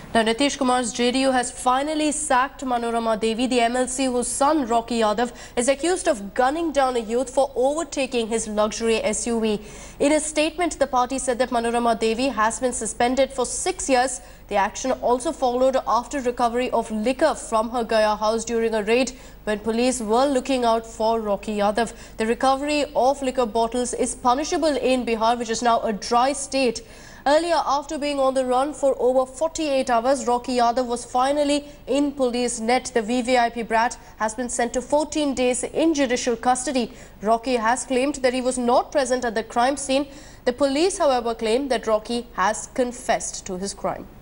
Now, Nitish Kumar's JDU has finally sacked Manorama Devi, the MLC whose son Rocky Yadav is accused of gunning down a youth for overtaking his luxury SUV. In a statement, the party said that Manorama Devi has been suspended for 6 years. The action also followed after recovery of liquor from her Gaya house during a raid when police were looking out for Rocky Yadav. The recovery of liquor bottles is punishable in Bihar, which is now a dry state. Earlier, after being on the run for over 48 hours, Rocky Yadav was finally in police net. The VVIP brat has been sent to 14 days in judicial custody. Rocky has claimed that he was not present at the crime scene. The police, however, claim that Rocky has confessed to his crime.